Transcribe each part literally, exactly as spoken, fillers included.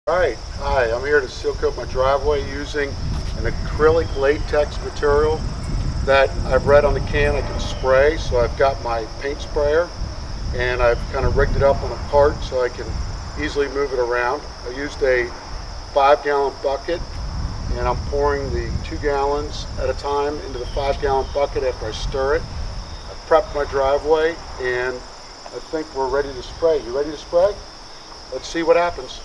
Alright, hi, I'm here to seal coat my driveway using an acrylic latex material that I've read on the can I can spray. So I've got my paint sprayer and I've kind of rigged it up on a cart so I can easily move it around. I used a five gallon bucket and I'm pouring the two gallons at a time into the five gallon bucket after I stir it. I prepped my driveway and I think we're ready to spray. You ready to spray? Let's see what happens.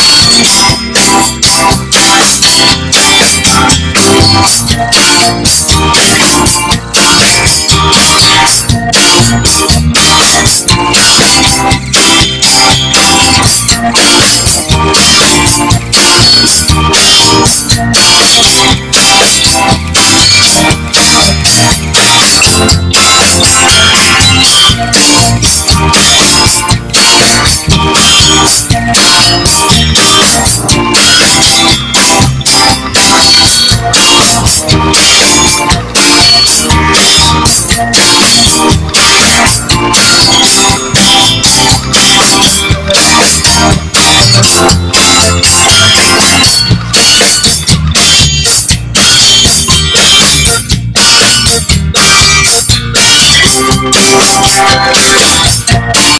We'll be right back.